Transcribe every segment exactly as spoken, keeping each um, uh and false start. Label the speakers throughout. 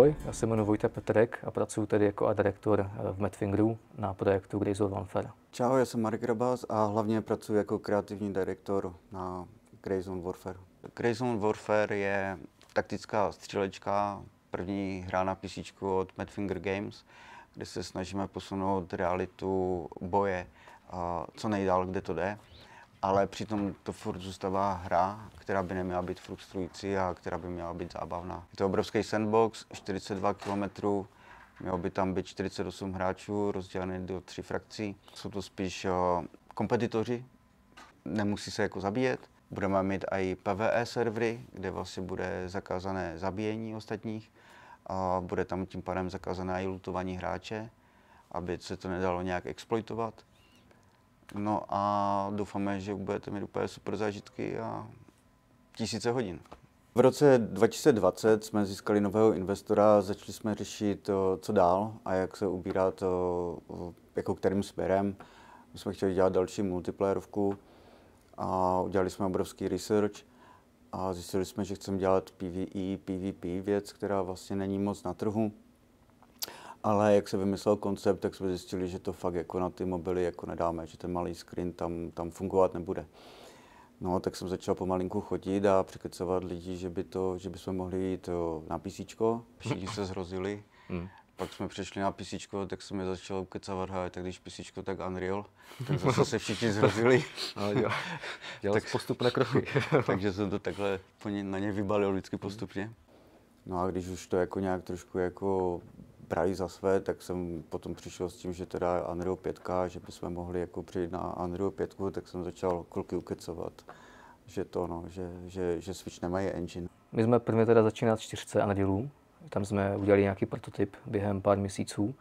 Speaker 1: Ahoj, já se jmenuji Vojta Petrek a pracuji tady jako art director v Madfingeru na projektu Greyzone Warfare.
Speaker 2: Čau, já jsem Marek Rabas a hlavně pracuji jako kreativní direktor na Greyzone Warfare. Greyzone Warfare je taktická střílečka, první hra na písíčku od Madfinger Games, kde se snažíme posunout realitu boje co nejdál, kde to jde. Ale přitom to furt zůstává hra, která by neměla být frustrující a která by měla být zábavná. Je to obrovský sandbox, čtyřicet dva kilometrů, mělo by tam být čtyřicet osm hráčů, rozdělené do tří frakcí. Jsou to spíš uh, kompetitoři, nemusí se jako zabíjet. Budeme mít i P V E servery, kde vlastně bude zakázané zabíjení ostatních. A bude tam tím pádem zakázané i lootování hráče, aby se to nedalo nějak exploitovat. No a doufáme, že budete mít úplně super zážitky a tisíce hodin. V roce dva tisíce dvacet jsme získali nového investora a začali jsme řešit, co dál a jak se ubírat, jako kterým směrem. My jsme chtěli dělat další multiplayerovku a udělali jsme obrovský research a zjistili jsme, že chceme dělat P V E, P V P věc, která vlastně není moc na trhu. Ale jak se vymyslel koncept, tak jsme zjistili, že to fakt jako na ty mobily jako nedáme, že ten malý screen tam, tam fungovat nebude. No, tak jsem začal pomalinku chodit a překecovat lidi, že by to, že bychom mohli jít na písíčko. Všichni se zhrozili. Mm. Pak jsme přešli na písíčko, tak jsem je začal ukecávat, hej, tak když písíčko, tak Unreal. Tak zase se všichni zhrozili.
Speaker 1: Ale dělal, dělal tak, postupné kroky.
Speaker 2: Takže jsem to takhle na ně vybalil vždycky postupně. No a když už to jako nějak trošku jako brali za své, tak jsem potom přišel s tím, že teda Unreal pět, že bychom mohli jako přijít na Unreal pět, tak jsem začal kluky ukecovat, že to no, že, že, že Switch nemají engine.
Speaker 1: My jsme prvně teda začínali čtyřce Unrealů, tam jsme udělali nějaký prototyp během pár měsíců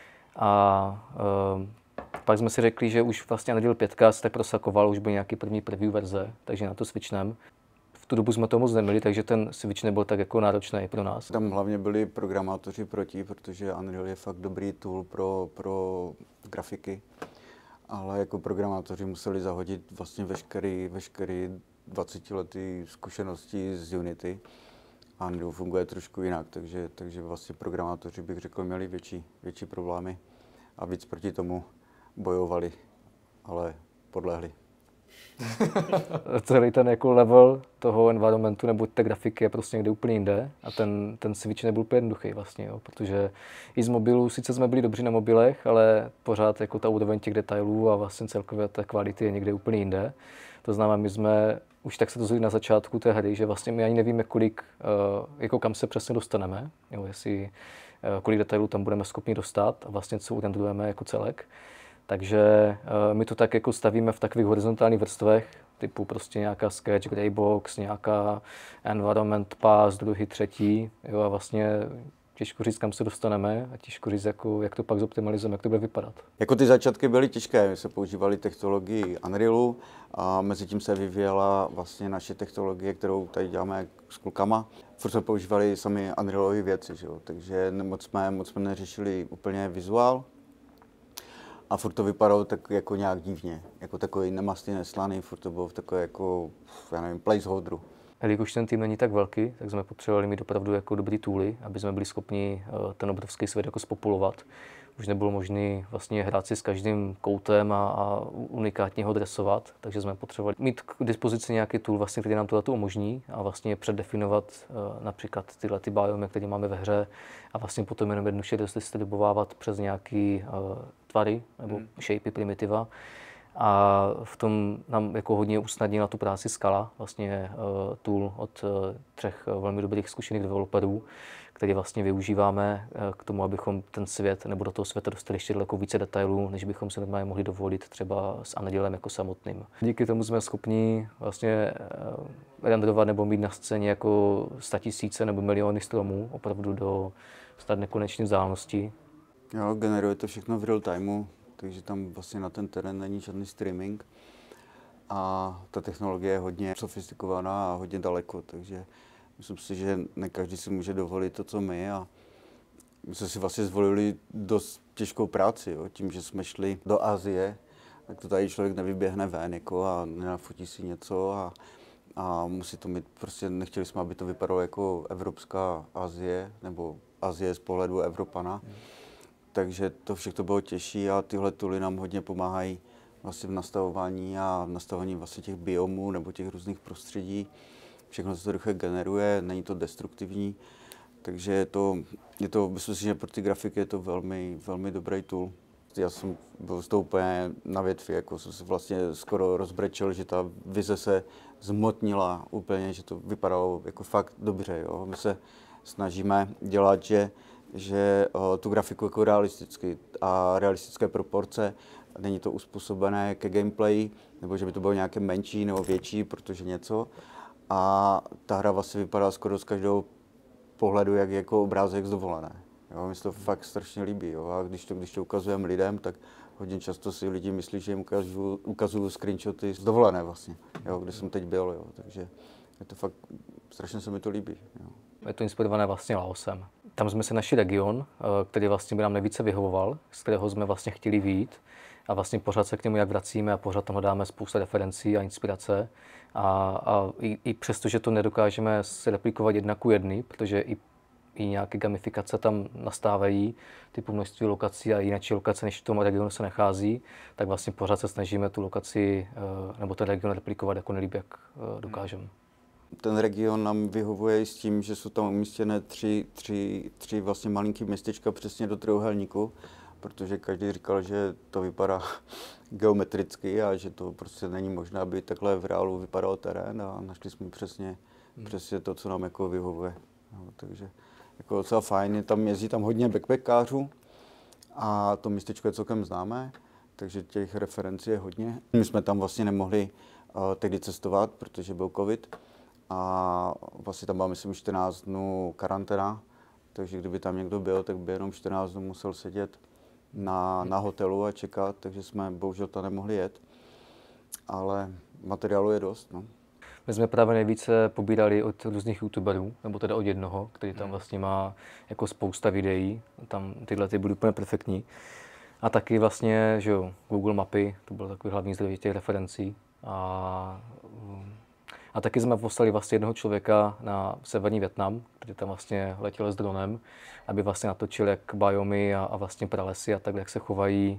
Speaker 1: a e, pak jsme si řekli, že už vlastně Unreal pět se tak prosakoval, už byl nějaký první preview verze, takže na to switchneme. V tu dobu jsme to moc neměli, takže ten switch nebyl tak jako náročný pro nás.
Speaker 2: Tam hlavně byli programátoři proti, protože Unreal je fakt dobrý tool pro, pro grafiky, ale jako programátoři museli zahodit vlastně veškerý, veškerý dvacetiletý zkušenosti z Unity. A Unreal funguje trošku jinak, takže, takže vlastně programátoři, bych řekl, měli větší, větší problémy a víc proti tomu bojovali, ale podlehli.
Speaker 1: Celý ten jako level toho environmentu nebo té grafiky je prostě někde úplně jinde a ten, ten switch nebyl úplně jednoduchý vlastně, jo, protože i z mobilů, sice jsme byli dobří na mobilech, ale pořád jako ta úroveň těch detailů a vlastně celkově ta kvality je někde úplně jinde. To znamená, my jsme už tak se dozvěděli na začátku té hry, že vlastně my ani nevíme, kolik, jako kam se přesně dostaneme, jo, jestli, kolik detailů tam budeme schopni dostat a vlastně co urendujeme jako celek. Takže uh, my to tak jako stavíme v takových horizontálních vrstvech, typu prostě nějaká sketch, greybox, nějaká environment pass, druhý, třetí, jo, a vlastně těžko říct, kam se dostaneme a těžko říct, jako, jak to pak zoptimalizujeme, jak to bude vypadat.
Speaker 2: Jako ty začátky byly těžké, my jsme používali technologii Unrealu a mezi tím se vyvíjela vlastně naše technologie, kterou tady děláme s klukama. Furt jsme používali sami Unrealové věci, že jo? Takže moc jsme, moc jsme neřešili úplně vizuál. A furt to vypadalo tak jako nějak divně, jako takový nemastný, neslaný, furt to bylo v takové jako, já nevím, placeholderu.
Speaker 1: Jelikož ten tým není tak velký, tak jsme potřebovali mít opravdu jako dobrý tooly, aby jsme byli schopni ten obrovský svět jako spopulovat. Už nebylo možné vlastně hrát si s každým koutem a, a unikátně ho dresovat, takže jsme potřebovali mít k dispozici nějaký tool, vlastně, který nám to umožní a vlastně předdefinovat uh, například tyhle ty biomy, které máme ve hře a vlastně potom jenom jednoduše distribuovávat přes nějaký uh, tvary nebo hmm. shapey primitiva. A v tom nám jako hodně usnadnila tu práci Scala, vlastně uh, tool od uh, třech uh, velmi dobrých zkušených developerů, který vlastně využíváme uh, k tomu, abychom ten svět nebo do toho světa dostali ještě daleko více detailů, než bychom si normálně mohli dovolit třeba s Unrealem jako samotným. Díky tomu jsme schopni vlastně uh, renderovat nebo mít na scéně jako statisíce nebo miliony stromů, opravdu do snad nekonečné vzdálenosti.
Speaker 2: Jo, generuje to všechno v real timeu. Takže tam vlastně na ten terén není žádný streaming a ta technologie je hodně sofistikovaná a hodně daleko, takže myslím si, že ne každý si může dovolit to, co my a my jsme si vlastně zvolili dost těžkou práci, jo. Tím, že jsme šli do Asie, tak to tady člověk nevyběhne ven jako a nenafotí si něco a, a musí to mít, prostě nechtěli jsme, aby to vypadalo jako Evropská Asie nebo Asie z pohledu Evropana. Hmm. Takže to všechno bylo těžší a tyhle tooly nám hodně pomáhají vlastně v nastavování a v nastavování vlastně těch biomů nebo těch různých prostředí. Všechno se to rychle generuje, není to destruktivní, takže je to, je to, myslím si, že pro ty grafiky je to velmi, velmi dobrý tool. Já jsem byl z toho úplně na větvi, jako jsem se vlastně skoro rozbrečel, že ta vize se zmotnila úplně, že to vypadalo jako fakt dobře. Jo. My se snažíme dělat, že, že o, tu grafiku jako realisticky a realistické proporce. Není to uspůsobené ke gameplay, nebo že by to bylo nějaké menší nebo větší, protože něco. A ta hra vlastně vypadá skoro z každého pohledu, jak jako obrázek z dovolené. Jo, mi se to fakt strašně líbí. Jo. A když to, když to ukazujeme lidem, tak hodně často si lidi myslí, že jim ukazuju, ukazuju screenshoty z dovolené vlastně, jo, kde jsem teď byl. Jo. Takže je to fakt, strašně se mi to líbí. Jo.
Speaker 1: Je to inspirované vlastně Laosem. Tam jsme si našli region, který vlastně by nám nejvíce vyhovoval, z kterého jsme vlastně chtěli vyjít. A vlastně pořád se k němu jak vracíme a pořád tam hledáme spousta referencí a inspirace. A, a i, i přesto, že to nedokážeme si replikovat jedna ku jedný, protože i, i nějaké gamifikace tam nastávají, typu množství lokací a jiné lokace, než v tom regionu se nachází, tak vlastně pořád se snažíme tu lokaci nebo ten region replikovat jako nejlíp, jak dokážeme.
Speaker 2: Ten region nám vyhovuje i s tím, že jsou tam umístěné tři, tři, tři vlastně malinký městečka přesně do trojúhelníku, protože každý říkal, že to vypadá geometricky a že to prostě není možné, aby takhle v reálu vypadal terén a našli jsme přesně, hmm. přesně to, co nám jako vyhovuje. No, takže jako docela fajn, tam jezdí tam hodně backpackářů a to městečko je celkem známé, takže těch referencí je hodně. My jsme tam vlastně nemohli uh, tehdy cestovat, protože byl covid a vlastně tam byla myslím čtrnáct dnů karanténa, takže kdyby tam někdo byl, tak by jenom čtrnáct dnů musel sedět na, na hotelu a čekat, takže jsme bohužel tam nemohli jet, ale materiálu je dost. No.
Speaker 1: My jsme právě nejvíce pobírali od různých youtuberů, nebo teda od jednoho, který tam vlastně má jako spousta videí, tam tyhle ty byly úplně perfektní. A taky vlastně, že jo, Google mapy, to byl takový hlavní zdroj těch referencí. A, a taky jsme poslali vlastně jednoho člověka na severní Vietnam, který tam vlastně letěl s dronem, aby vlastně natočil jak biomy a, a vlastně pralesy a tak, jak se chovají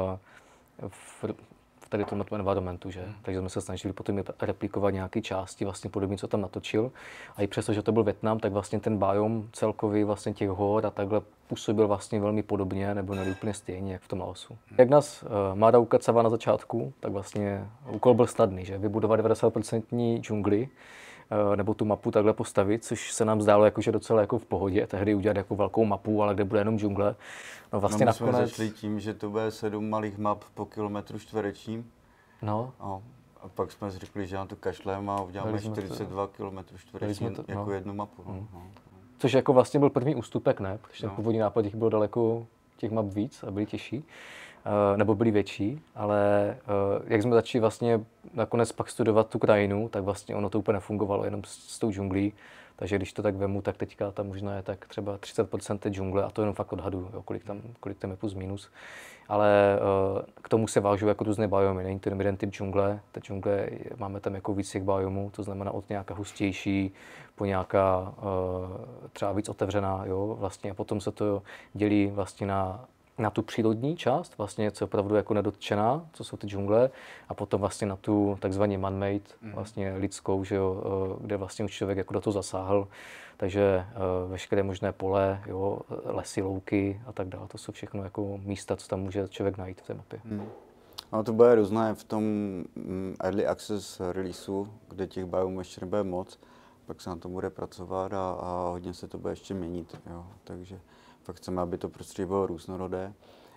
Speaker 1: uh, v, v tady tomto environmentu, že? Takže jsme se snažili potom replikovat nějaké části vlastně podobně, co tam natočil. A i přesto, že to byl Vietnam, tak vlastně ten biom celkový vlastně těch hor a takhle působil vlastně velmi podobně, nebo ne úplně stejně, jak v tom Laosu. Jak nás uh, Mára ukacala na začátku, tak vlastně úkol byl snadný, že? Vybudovat devadesát procent džungli, nebo tu mapu takhle postavit, což se nám zdálo jako, že docela jako v pohodě, tehdy udělat jako velkou mapu, ale kde bude jenom džungle.
Speaker 2: No vlastně no, my nakonec... jsme začali tím, že to bude sedm malých map po kilometru čtverečním.
Speaker 1: No.
Speaker 2: no. A pak jsme si řekli, že na to kašlem a uděláme čtyřicet dva kilometrů čtverečních jako no. jednu mapu. No. Mm. No.
Speaker 1: Což jako vlastně byl první ústupek, ne? Protože no. ten původní nápad jich bylo daleko těch map víc a byly těžší. Nebo byly větší, ale jak jsme začali vlastně nakonec pak studovat tu krajinu, tak vlastně ono to úplně nefungovalo jenom s, s tou džunglí. Takže když to tak vemu, tak teďka tam možná je tak třeba třicet procent džungle a to jenom fakt odhadu, jo, kolik tam, kolik tam je plus minus. Ale k tomu se vážou jako různé biomy, není to jenom jeden typ džungle. Ta džungle, máme tam jako víc těch biomů, to znamená od nějaká hustější po nějaká třeba víc otevřená, jo, vlastně a potom se to dělí vlastně na na tu přírodní část, vlastně, co je opravdu jako nedotčená, co jsou ty džungle, a potom vlastně na tu takzvaně man-made, vlastně lidskou, že jo, kde vlastně už člověk jako do toho zasáhl. Takže uh, veškeré možné pole, jo, lesy, louky a tak dále, to jsou všechno jako místa, co tam může člověk najít v té mapě. Hmm.
Speaker 2: No to bude různé v tom early access releaseu, kde těch biomů ještě nebude moc, pak se na to bude pracovat a, a hodně se to bude ještě měnit, jo, takže fakt chceme, aby to prostředí bylo různorodé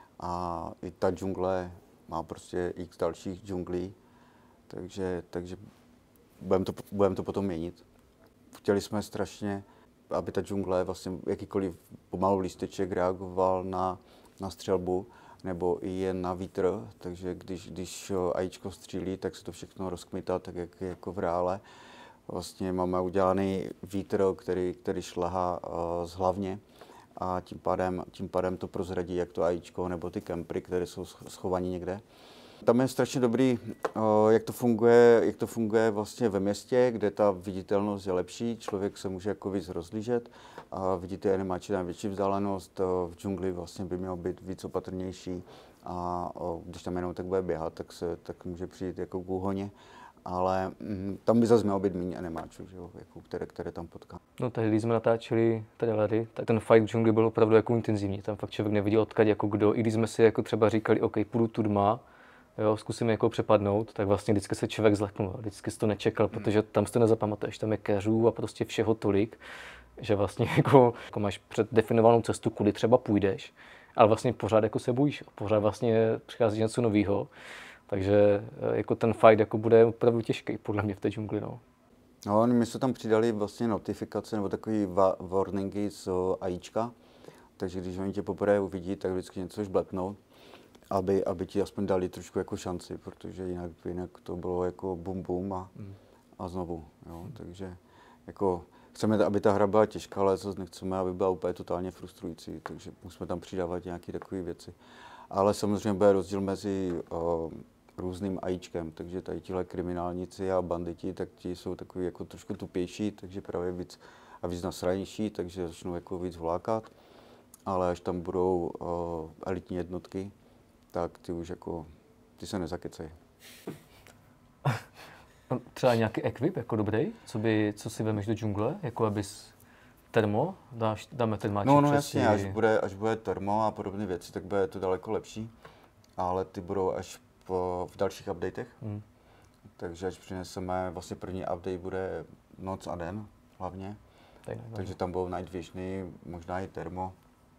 Speaker 2: a i ta džungle má prostě x dalších džunglí, takže, takže budeme to, budem to potom měnit. Chtěli jsme strašně, aby ta džungle, vlastně jakýkoliv pomalu lísteček reagoval na, na střelbu nebo i jen na vítr, takže když, když AIčko střílí, tak se to všechno rozkmitá tak, jak jako v reále. Vlastně máme udělaný vítr, který, který šlehá uh, z hlavně. A tím pádem, tím pádem to prozradí jak to AIčko nebo ty kempry, které jsou schovaní někde. Tam je strašně dobrý, jak to funguje, jak to funguje vlastně ve městě, kde ta viditelnost je lepší, člověk se může jako víc rozlížet a vidí ty animáči na větší vzdálenost, v džungli vlastně by měl být víc opatrnější a když tam jenom tak bude běhat, tak, se, tak může přijít jako k úhoně. Ale mm, tam by zase mělo být méně animáčů, že jo, jako které, které tam potká.
Speaker 1: No tehdy, když jsme natáčeli trailery, tak ten fight v džungli byl opravdu jako intenzivní. Tam fakt člověk neviděl odkud jako kdo. I když jsme si jako třeba říkali, OK, půjdu tu dma, jo, zkusím jako přepadnout, tak vlastně vždycky se člověk zleknul. Vždycky jsi to nečekal, protože tam si to nezapamatuješ. Tam je keřů a prostě všeho tolik, že vlastně jako, jako máš předdefinovanou cestu, kudy třeba půjdeš, ale vlastně pořád jako se bojíš. Pořád vlastně přichází něco nového. Takže jako ten fight jako bude opravdu těžký, podle mě v té džungli. No.
Speaker 2: No, my jsme tam přidali vlastně notifikace nebo takový warningy z AIčka, takže když oni tě poprvé uvidí, tak vždycky něco žblepnou, aby, aby ti aspoň dali trošku jako šanci, protože jinak, jinak to bylo jako bum bum a, a znovu. Jo. Takže jako chceme, aby ta hra byla těžká, ale zase nechceme, aby byla úplně totálně frustrující, takže musíme tam přidávat nějaké takové věci. Ale samozřejmě bude rozdíl mezi uh, různým AIčkem, takže tady tihle kriminálníci a banditi, tak ti jsou takový jako trošku tupější, takže právě víc a víc nasranější, takže začnou jako víc vlákat. Ale až tam budou uh, elitní jednotky, tak ty už jako, ty se nezakecej.
Speaker 1: Třeba nějaký ekvip jako dobrý, co, by, co si vemeš do džungle, jako abys termo, dáš, dáme termáček.
Speaker 2: No, no jasně, až bude, až bude termo a podobné věci, tak bude to daleko lepší, ale ty budou až po, v dalších updatech. Hmm. Takže až přineseme, vlastně první update bude noc a den hlavně, tak, takže tam budou night visiony, možná i termo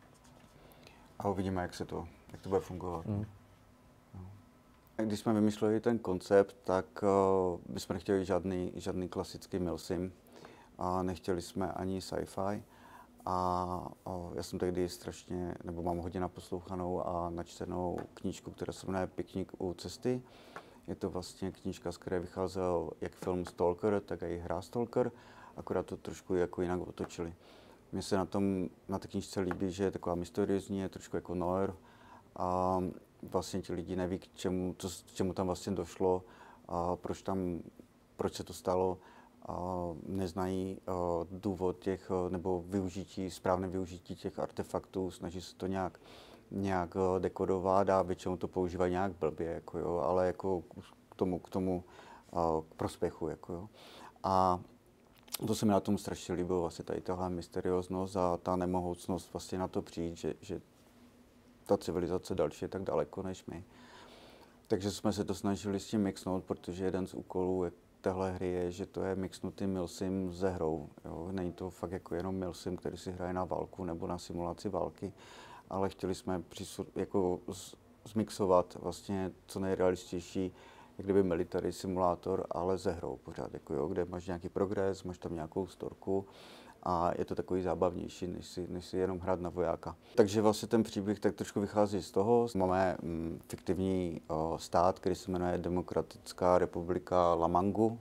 Speaker 2: a uvidíme, jak se to, jak to bude fungovat. Hmm. No. Když jsme vymysleli ten koncept, tak uh, bychom nechtěli žádný, žádný klasický milsim a nechtěli jsme ani sci-fi. A o, já jsem tehdy strašně, nebo mám hodně naposlouchanou a načtenou knížku, která se jmenuje Piknik u cesty. Je to vlastně knížka, z které vycházel jak film Stalker, tak i hra Stalker, akorát to trošku jako jinak otočili. Mně se na tom, na té knížce líbí, že je taková mysteriózní, je trošku jako noir a vlastně ti lidi neví, k čemu, co, k čemu tam vlastně došlo a proč tam, proč se to stalo. Uh, neznají uh, důvod těch, uh, nebo využití, správné využití těch artefaktů, snaží se to nějak, nějak uh, dekodovat a většinou to používají nějak blbě, jako jo, ale jako k tomu, k tomu uh, k prospěchu, jako jo. A to se mi na tom strašně líbilo, vlastně tady tahle mysterióznost a ta nemohoucnost vlastně na to přijít, že, že ta civilizace další je tak daleko než my. Takže jsme se to snažili s tím mixnout, protože jeden z úkolů je téhle hry je, že to je mixnutý milsim se hrou. Jo. Není to fakt jako jenom milsim, který si hraje na válku nebo na simulaci války, ale chtěli jsme přisud, jako z, zmixovat vlastně co nejrealističtější, jak kdyby military simulátor, ale se hrou pořád, jako jo, kde máš nějaký progres, máš tam nějakou storku a je to takový zábavnější, než si, než si jenom hrát na vojáka. Takže vlastně ten příběh tak trošku vychází z toho. Máme mm, fiktivní o, stát, který se jmenuje Demokratická republika Lamangu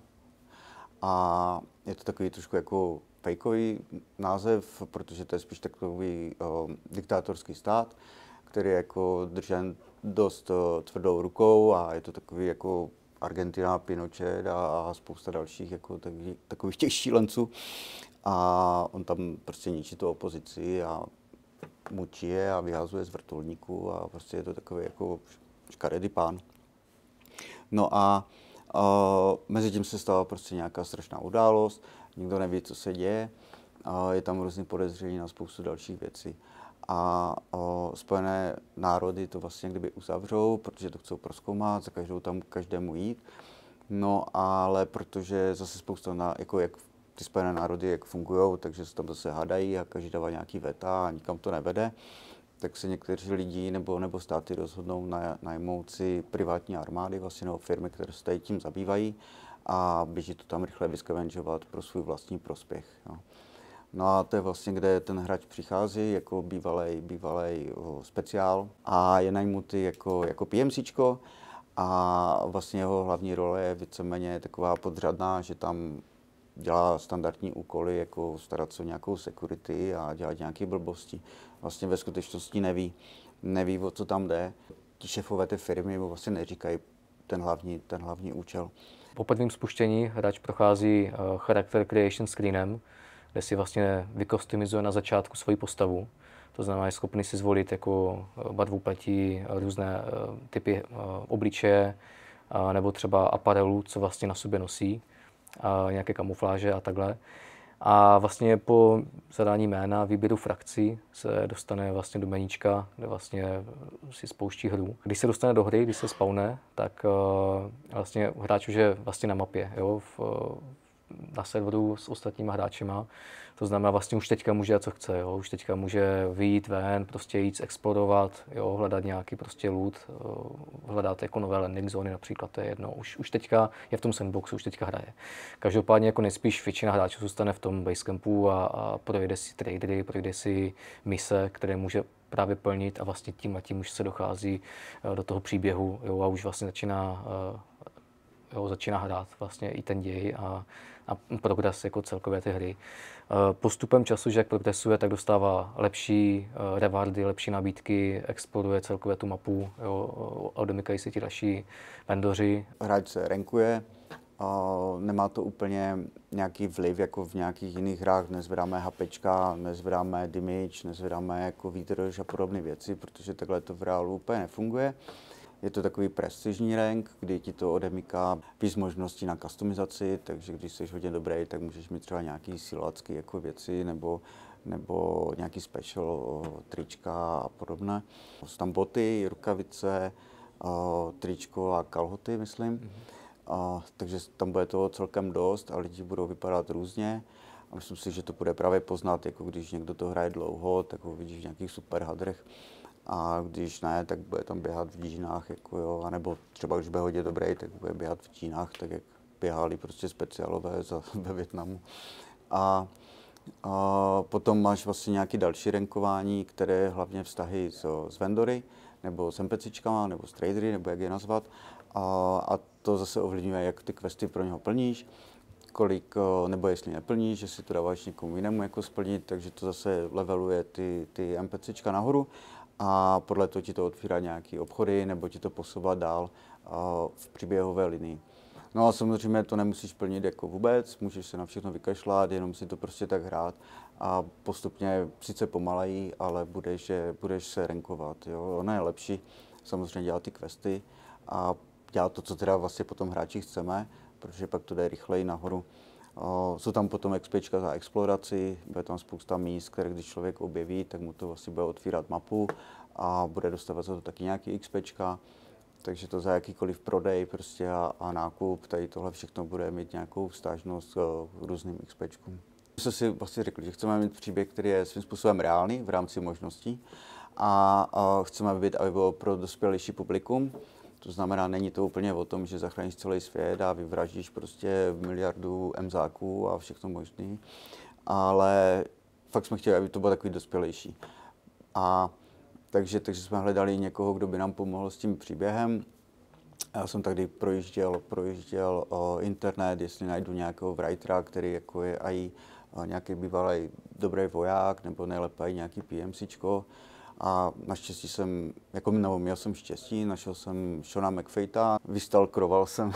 Speaker 2: a je to takový trošku jako fejkový název, protože to je spíš takový o, diktátorský stát, který je jako držen dost o, tvrdou rukou a je to takový jako Argentina, Pinochet a, a spousta dalších jako takových, takových těch šílenců. A on tam prostě ničí tu opozici a mučí je a vyhazuje z vrtulníků a prostě je to takový jako škaredý pán. No a uh, mezi tím se stala prostě nějaká strašná událost, nikdo neví, co se děje, uh, je tam různý podezření na spoustu dalších věcí. A uh, Spojené národy to vlastně kdyby uzavřou, protože to chcou prozkoumat, za každou tam každému jít. No ale protože zase spousta, na, jako jak ty Spojené národy, jak fungují, takže se tam zase hádají a každý dává nějaký veta a nikam to nevede, tak se někteří lidi nebo, nebo státy rozhodnou najmout si privátní armády, vlastně nebo firmy, které se tady tím zabývají a běží to tam rychle vyscavenžovat pro svůj vlastní prospěch. Jo. No a to je vlastně, kde ten hráč přichází jako bývalej, bývalej o, speciál a je najmutý jako, jako PMCčko a vlastně jeho hlavní role je víceméně taková podřadná, že tam dělá standardní úkoly, jako starat se o nějakou security a dělat nějaké blbosti. Vlastně ve skutečnosti neví, neví, o co tam jde. Ti šéfové té firmy mu vlastně neříkají, ten hlavní, ten hlavní účel.
Speaker 1: Po prvním spuštění hráč prochází Character Creation screenem, kde si vlastně vykostymizuje na začátku svoji postavu. To znamená, je schopný si zvolit jako barvu platí, různé typy obličeje, nebo třeba aparelu, co vlastně na sobě nosí, a nějaké kamufláže a takhle. A vlastně po zadání jména, výběru frakcí se dostane vlastně do meníčka, kde vlastně si spouští hru. Když se dostane do hry, když se spawne, tak vlastně hráč už je vlastně na mapě, jo, v, na serveru s ostatníma hráčima. To znamená, vlastně už teďka může dělat, co chce, jo. Už teďka může vyjít ven, prostě jít explorovat, jo, hledat nějaký prostě loot, hledat jako nové landing zóny například, to je jedno. Už, už teďka je v tom sandboxu, už teďka hraje. Každopádně jako nejspíš většina hráčů zůstane v tom basecampu a, a projde si tradery, projde si mise, které může právě plnit a vlastně tím a tím už se dochází do toho příběhu, jo, a už vlastně začíná, jo, začíná hrát vlastně i ten děj a, a progres jako celkově ty hry. Postupem času, že jak progresuje, tak dostává lepší rewardy, lepší nabídky, exploruje celkově tu mapu, jo, odemykají si ti další vendoři.
Speaker 2: Hráč se rankuje, nemá to úplně nějaký vliv jako v nějakých jiných hrách, nezvedáme HPčka, nezvedáme damage, nezvedáme jako výdrž a podobné věci, protože takhle to v reálu úplně nefunguje. Je to takový prestižní rank, kdy ti to odemyká víc možností na customizaci, takže když jsi hodně dobrý, tak můžeš mít třeba nějaký silácky jako věci nebo, nebo nějaký special trička a podobné. Jsou tam boty, rukavice, tričko a kalhoty, myslím. Mm-hmm. A, takže tam bude toho celkem dost a lidi budou vypadat různě. A myslím si, že to bude právě poznat, jako když někdo to hraje dlouho, tak ho vidíš v nějakých super hadrech. A když ne, tak bude tam běhat v džínách, jako jo, anebo třeba když bude hodně dobrý, tak bude běhat v džínách, tak jak běhali prostě speciálové za, ve Vietnamu. A, a potom máš vlastně nějaké další rankování, které hlavně vztahy s, s vendory, nebo s NPCčkama, nebo s tradery, nebo jak je nazvat. A, a to zase ovlivňuje, jak ty questy pro něho plníš, kolik, nebo jestli neplníš, že si to dáváš někomu jinému jako splnit, takže to zase leveluje ty, ty NPCčka nahoru. A podle toho ti to otvírá nějaké obchody nebo ti to posouvá dál v příběhové linii. No a samozřejmě to nemusíš plnit jako vůbec, můžeš se na všechno vykašlat, jenom si to prostě tak hrát a postupně sice pomaleji, ale budeš, budeš se rankovat. Jo. Ono je lepší samozřejmě dělat ty questy a dělat to, co teda vlastně potom hráči chceme, protože pak to jde rychleji nahoru. O, jsou tam potom XPčka za exploraci, bude tam spousta míst, které když člověk objeví, tak mu to vlastně bude otvírat mapu a bude dostávat za to taky nějaký XPčka, takže to za jakýkoliv prodej prostě a, a nákup, tady tohle všechno bude mít nějakou vztážnost k různým XPčkům. My jsme si vlastně řekli, že chceme mít příběh, který je svým způsobem reálný v rámci možností a, a chceme, aby, aby bylo pro dospělejší publikum. To znamená, není to úplně o tom, že zachráníš celý svět a vyvraždíš prostě miliardu emzáků a všechno možné, ale fakt jsme chtěli, aby to bylo takový dospělejší. A takže, takže jsme hledali někoho, kdo by nám pomohl s tím příběhem. Já jsem tady projížděl, projížděl o, internet, jestli najdu nějakého writera, který jako je i nějaký bývalý dobrý voják, nebo nejlépe i nějaký PMCčko. A naštěstí jsem, jako nebo měl jsem štěstí, našel jsem Shona McFaita, vystalkroval jsem,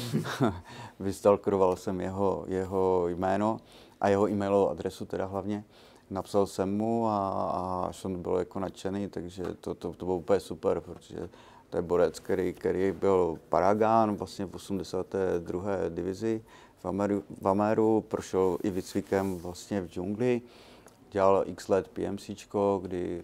Speaker 2: vystalkroval jsem jeho, jeho jméno a jeho e-mailovou adresu teda hlavně. Napsal jsem mu a, a Sean byl jako nadšený, takže to, to, to bylo úplně super, protože to je borec, který, který byl Paragán vlastně v osmdesáté druhé divizi v Ameru, v Ameru, prošel i výcvikem vlastně v džungli, dělal x let PMCčko, kdy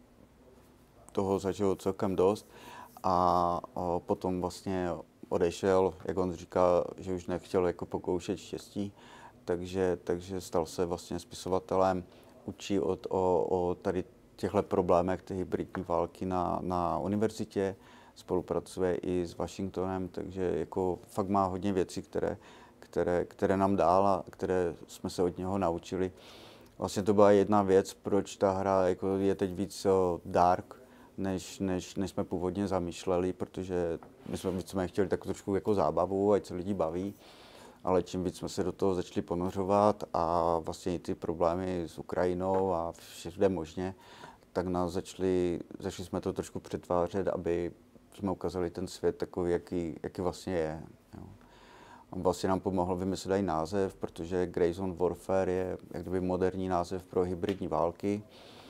Speaker 2: toho zažil celkem dost a, a potom vlastně odešel, jak on říká, že už nechtěl jako pokoušet štěstí, takže, takže stal se vlastně spisovatelem, učí od, o, o tady těchto problémech té hybridní války na, na univerzitě, spolupracuje i s Washingtonem, takže jako fakt má hodně věcí, které, které, které nám dál a které jsme se od něho naučili. Vlastně to byla jedna věc, proč ta hra jako je teď víc dark, než, než, než jsme původně zamýšleli, protože my jsme, my jsme chtěli tak trošku jako zábavu, ať se lidi baví, ale čím víc jsme se do toho začali ponořovat a vlastně i ty problémy s Ukrajinou a všude možně, tak nás začali, začali jsme to trošku přetvářet, aby jsme ukázali ten svět takový, jaký, jaký vlastně je. Jo. A vlastně nám pomohlo vymyslet i název, protože Grey Zone Warfare je jak kdyby moderní název pro hybridní války.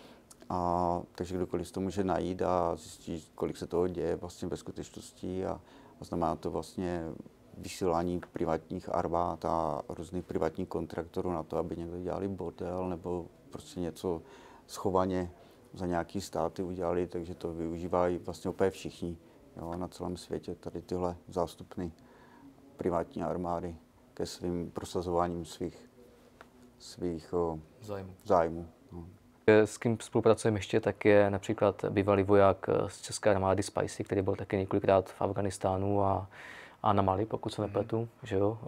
Speaker 2: A, takže kdokoliv to může najít a zjistit, kolik se toho děje vlastně ve skutečnosti. A, a znamená to vlastně vysílání privátních armád a různých privátních kontraktorů na to, aby někdo dělali bordel nebo prostě něco schovaně za nějaký státy udělali, takže to využívají vlastně úplně všichni, jo, na celém světě, tady tyhle zástupny privátní armády ke svým prosazováním svých, svých o,
Speaker 1: zájmů.
Speaker 2: zájmů. No.
Speaker 1: S kým spolupracujeme ještě, tak je například bývalý voják z české armády Spicy, který byl taky několikrát v Afghánistánu a, a na Mali, pokud se nepletu, mm. že jo.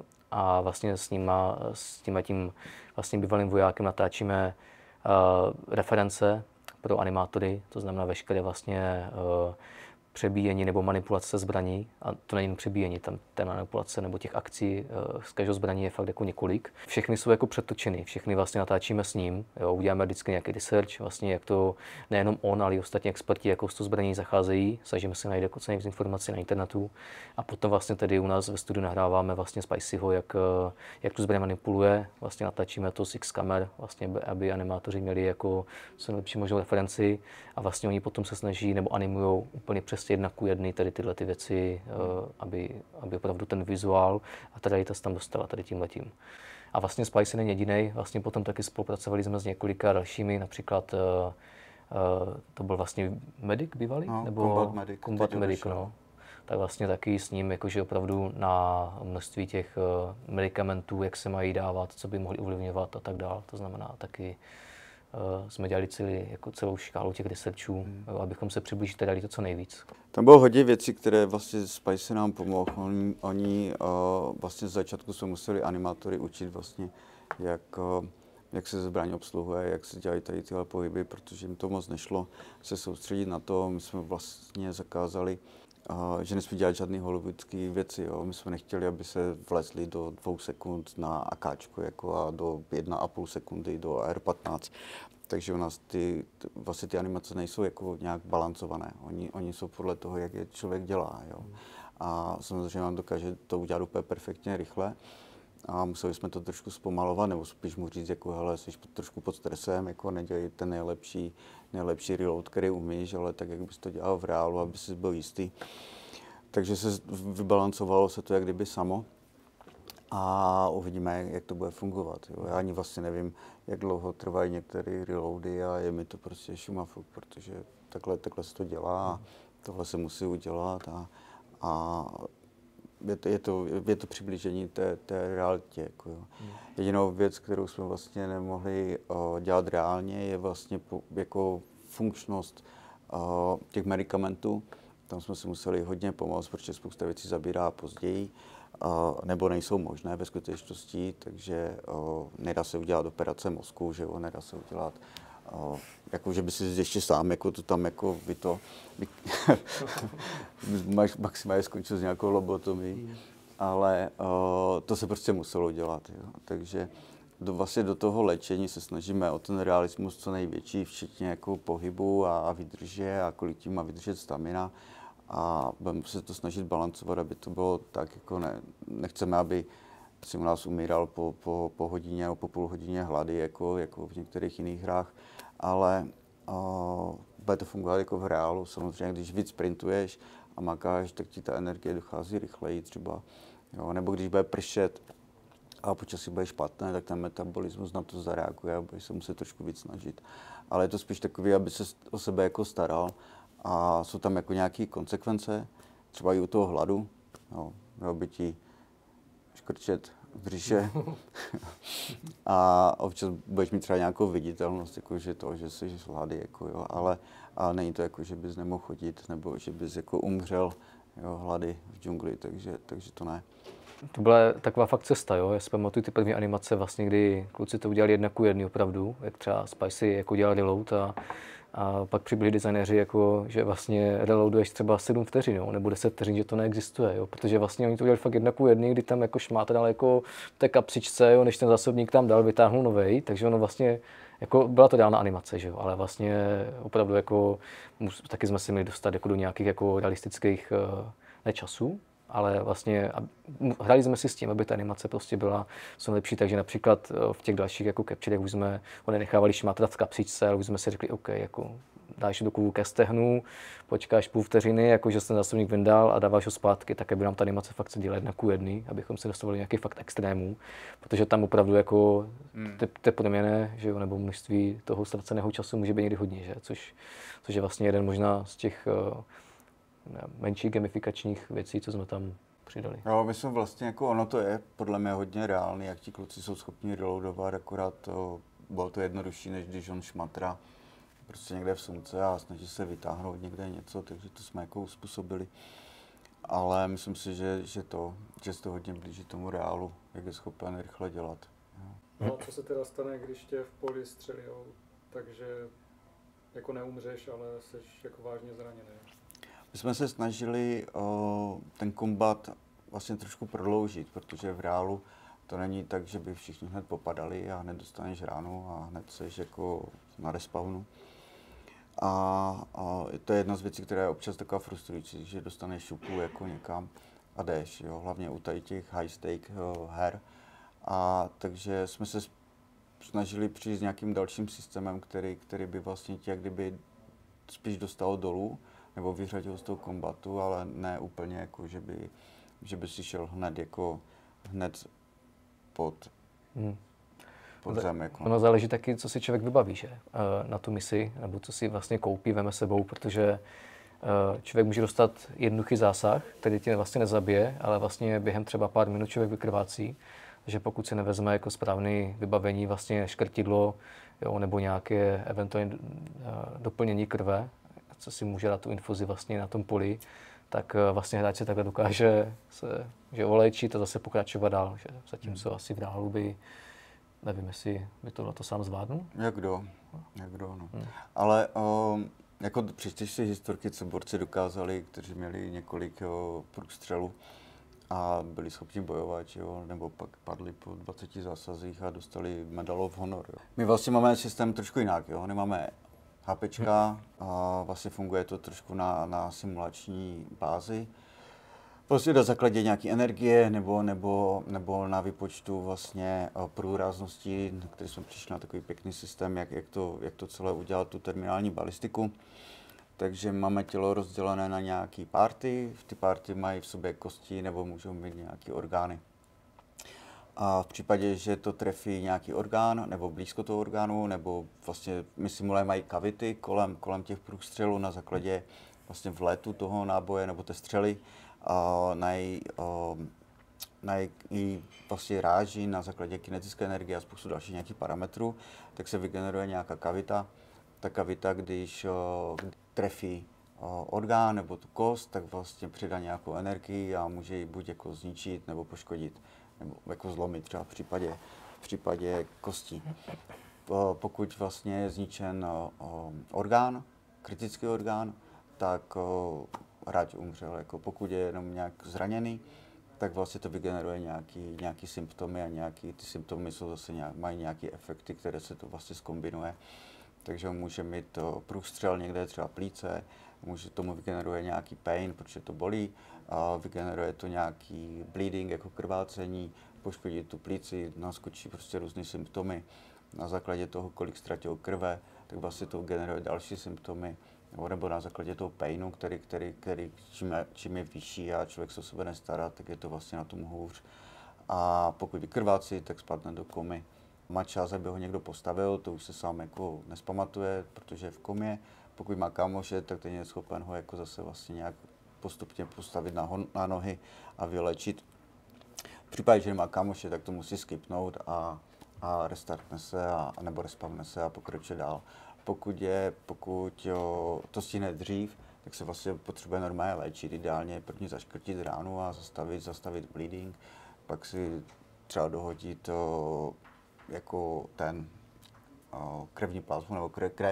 Speaker 1: A vlastně s nima, s tím, tím vlastně bývalým vojákem natáčíme uh, reference pro animátory, to znamená veškeré vlastně uh, přebíjení nebo manipulace zbraní. A to není jen přebíjení, tam té manipulace nebo těch akcí uh, z každého zbraní je fakt jako několik. Všechny jsou jako přetočeny, všechny vlastně natáčíme s ním. Jo, uděláme vždycky nějaký research, vlastně jak to nejenom on, ale i ostatní experti, jako s tou zbraní zacházejí. Snažíme se najít jako co nejvíc informací na internetu. A potom vlastně tedy u nás ve studiu nahráváme vlastně Spicyho, jak, jak tu zbraň manipuluje. Vlastně natáčíme to z X kamer, vlastně, aby animátoři měli jako co nejlepší možnou referenci. A vlastně oni potom se snaží nebo animují úplně přesně jedna ku jedny tady tyhle ty věci, aby, aby opravdu ten vizuál a ta realita se tam dostala tady tímhletím. A vlastně Spicy není jedinej, vlastně potom taky spolupracovali jsme s několika dalšími, například uh, uh, to byl vlastně Medic bývalý?
Speaker 2: No,
Speaker 1: nebo
Speaker 2: Combat Medic.
Speaker 1: Combat Medic, no. Tak vlastně taky s ním, jakože opravdu na množství těch uh, medicamentů, jak se mají dávat, co by mohli ovlivňovat a tak dále. To znamená taky uh, jsme dělali celý, jako celou škálu těch researchů, hmm. uh, abychom se přiblížili té realitě co nejvíc.
Speaker 2: Tam bylo hodně věcí, které vlastně Spicy nám pomohl. Oni, oni uh, vlastně z začátku jsme museli animátory učit vlastně, jak, uh, jak se zbraň obsluhuje, jak se dělají tady tyhle pohyby, protože jim to moc nešlo se soustředit na to. My jsme vlastně zakázali, uh, že nesmí dělat žádný hollywoodský věci. Jo. My jsme nechtěli, aby se vlezli do dvou sekund na akáčko jako a do jedna a půl sekundy do A R patnáct. Takže u nás ty, vlastně ty animace nejsou jako nějak balancované. Oni, oni jsou podle toho, jak je člověk dělá. Jo. A samozřejmě vám dokáže to udělat úplně perfektně rychle. A museli jsme to trošku zpomalovat, nebo spíš mu říct, jako hele, jsi trošku pod stresem, jako nedělej ten nejlepší, nejlepší reload, který umíš, ale tak, jak bys to dělal v reálu, aby jsi byl jistý. Takže se vybalancovalo se to jak kdyby samo. A uvidíme, jak to bude fungovat. Jo. Já ani vlastně nevím, jak dlouho trvají některé reloady a je mi to prostě šumafuk, protože takhle, takhle se to dělá a tohle se musí udělat a, a je, to, je, to, je to přiblížení té, té realitě. Jako jo. Jedinou věc, kterou jsme vlastně nemohli uh, dělat reálně, je vlastně po, jako funkčnost uh, těch medicamentů. Tam jsme si museli hodně pomoct, protože spousta věcí zabírá později. Uh, nebo nejsou možné ve skutečnosti, takže uh, nedá se udělat operace mozku, že jo, nedá se udělat, uh, jako že by si ještě sám jako to tam jako by to, by, maximálně skončil s nějakou lobotomí, ale uh, to se prostě muselo dělat, jo. Takže do, vlastně do toho léčení se snažíme o ten realismus co největší, včetně jako pohybu a, a výdrže a kolik tím má vydržet stamina. A budeme se to snažit balancovat, aby to bylo tak, jako ne, nechceme, aby si u nás umíral po, po, po hodině nebo po půl hodině hlady, jako, jako v některých jiných hrách, ale uh, bude to fungovat jako v reálu. Samozřejmě, když víc sprintuješ a makáš, tak ti ta energie dochází rychleji třeba. Jo? Nebo když bude pršet a počasí bude špatné, tak ten metabolismus na to zareaguje a bude se muset trošku víc snažit. Ale je to spíš takový, aby se o sebe jako staral. A jsou tam jako nějaké konsekvence, třeba i u toho hladu, jo, mělo by ti škrčet v břiše a občas budeš mít třeba nějakou viditelnost, jako že to, že jsi hlady, jako jo, ale, ale není to jako, že bys nemohl chodit, nebo že bys jako umřel, jo, hlady v džungli, takže, takže to ne.
Speaker 1: To byla taková fakt cesta, jo. Já si pamatuju ty první animace, vlastně, kdy kluci to udělali jedna ku jedný opravdu, jak třeba Spicy jako dělal reload a A pak přibyli designéři, jako, že vlastně reloaduješ třeba sedm vteřin, jo, nebo deset vteřin, že to neexistuje, jo, protože vlastně oni to udělali fakt jedna ku jedný, kdy tam jako šmáta dal jako v té kapsičce, jo, než ten zásobník tam dal, vytáhnul novej, takže ono vlastně, jako byla to reálná animace, že jo, ale vlastně opravdu jako, taky jsme si měli dostat jako do nějakých jako realistických ne časů, ale vlastně hrali jsme si s tím, aby ta animace prostě byla co lepší, takže například v těch dalších jako capturech už jsme ho nenechávali šmátrat v kapsičce, ale už jsme si řekli, OK, jako dáš do kůvu ke stehnu, počkáš půl vteřiny, jako že se ten zásobník vyndal a dáváš ho zpátky, tak aby nám ta animace fakt se dělala jedna ku jedný, abychom se dostali nějaký fakt extrémů, protože tam opravdu jako hmm. ty, ty proměny, že jo, nebo množství toho ztraceného času může být někdy hodně, že? Což, což je vlastně jeden možná z těch menších gamifikačních věcí, co jsme tam přidali.
Speaker 2: Jo, my jsme vlastně, jako ono to je podle mě hodně reálný, jak ti kluci jsou schopni reloadovat, akorát to, bylo to jednodušší, než když on šmatra prostě někde v sumce a snaží se vytáhnout někde něco, takže to jsme jako uspůsobili. Ale myslím si, že, že to, že se to hodně blíží tomu reálu, jak je schopen rychle dělat. Jo.
Speaker 3: No a co se teda stane, když tě v poli střelujou, takže jako neumřeš, ale jsi jako vážně zraněný?
Speaker 2: My jsme se snažili o, ten kombat vlastně trošku prodloužit, protože v reálu to není tak, že by všichni hned popadali a hned dostaneš ránu a hned seš jako na respawnu. A, a to je jedna z věcí, která je občas taková frustrující, že dostaneš šupu jako někam a jdeš, jo, hlavně u tady těch high stake jo, her. A takže jsme se snažili přijít s nějakým dalším systémem, který, který by vlastně tě kdyby spíš dostal dolů, nebo vyřadil z toho kombatu, ale ne úplně jako, že by, že by si šel hned jako hned pod, hmm. pod zem. Jako.
Speaker 1: Ono záleží taky, co si člověk vybaví, že? Na tu misi, nebo co si vlastně koupí, veme sebou, protože člověk může dostat jednoduchý zásah, který tě vlastně nezabije, ale vlastně během třeba pár minut člověk vykrvácí, že pokud si nevezme jako správné vybavení, vlastně škrtidlo, jo, nebo nějaké eventuálně doplnění krve, co si může dát tu infuzi vlastně na tom poli, tak vlastně hráč se takhle dokáže se, že olejčit a zase pokračovat dál. Že zatímco hmm. asi v reálu by, nevím, jestli by to na to sám zvládnul.
Speaker 2: Jak kdo, jak kdo, no. Hmm. Ale o, jako přečteš si historky, co borci dokázali, kteří měli několik o, průstřelů a byli schopni bojovat, jo, nebo pak padli po dvaceti zásazích a dostali medal of honor. Jo. My vlastně máme systém trošku jinak, jo. Nemáme HPčka, a vlastně funguje to trošku na, na simulační bázi. Prostě na základě nějaké energie nebo, nebo, nebo na výpočtu vlastně průraznosti, na který jsme přišli na takový pěkný systém, jak, jak, to, jak to celé udělat, tu terminální balistiku. Takže máme tělo rozdělené na nějaké party, ty party mají v sobě kosti nebo můžou mít nějaké orgány. A v případě, že to trefí nějaký orgán nebo blízko toho orgánu, nebo vlastně my simulujeme mají kavity kolem, kolem těch průstřelů na základě vlastně vletu toho náboje nebo té střely, a na její, na její vlastně ráži na základě kinetické energie a spoustu dalších nějakých parametrů, tak se vygeneruje nějaká kavita. Ta kavita, když trefí orgán nebo tu kost, tak vlastně přidá nějakou energii a může ji buď jako zničit nebo poškodit, nebo jako zlomit třeba v případě, v případě kostí. Pokud vlastně je zničen orgán, kritický orgán, tak hráč umřel. Jako pokud je jenom nějak zraněný, tak vlastně to vygeneruje nějaký, nějaký symptomy a nějaký, ty symptomy jsou zase nějak, mají nějaké efekty, které se to vlastně zkombinuje. Takže může mít průstřel někde třeba plíce, může tomu vygeneruje nějaký pain, protože to bolí, a vygeneruje to nějaký bleeding, jako krvácení, poškodí tu plíci, naskočí prostě různé symptomy. Na základě toho, kolik ztratil krve, tak vlastně to generuje další symptomy, nebo, nebo na základě toho painu, který, který, který čím, je, čím je vyšší a člověk se o sebe nestará, tak je to vlastně na tom hůř. A pokud vykrvácí, tak spadne do komy. Má čas, aby ho někdo postavil, to už se sám jako nespamatuje, protože je v komě. Pokud má kámoše, tak ten je schopen ho jako zase vlastně nějak postupně postavit na, hon, na nohy a vylečit. V případě, že nemá kámoše, tak to musí skipnout a, a restartne se, a, nebo respawne se a pokračuje dál. Pokud, je, pokud jo, to stihne dřív, tak se vlastně potřebuje normálně léčit. Ideálně první zaškrtit ránu a zastavit, zastavit bleeding, pak si třeba dohodit o, jako ten o, krevní plazmu nebo krev,